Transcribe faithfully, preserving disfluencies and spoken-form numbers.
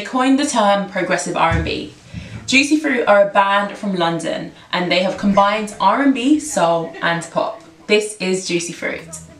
coined the term progressive R and B. Juicy Fruit are a band from London and they have combined R and B, soul and pop. This is Juicy Fruit.